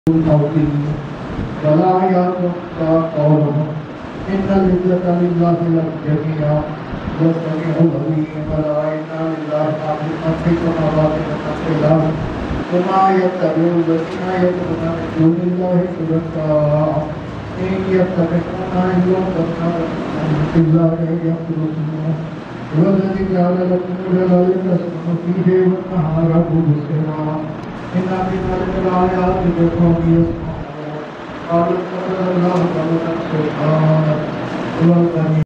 الموطن ولا يرضى قولهم إن العزة لله جميعا والسميع العليم ولا إنا لله ما في الأرض وما باطن الأرض وما يتبع الذين يدعون من دون الله شركاء إن يتبعون إلا الظن إلا أن يخرجون هو الذي جعل لكم الليل تسكنوا فيه والنهار مبصرا إن في ذلك لآيات لقوم يسمعون قالوا اتخذ الله ولدا سبحانه هو الغني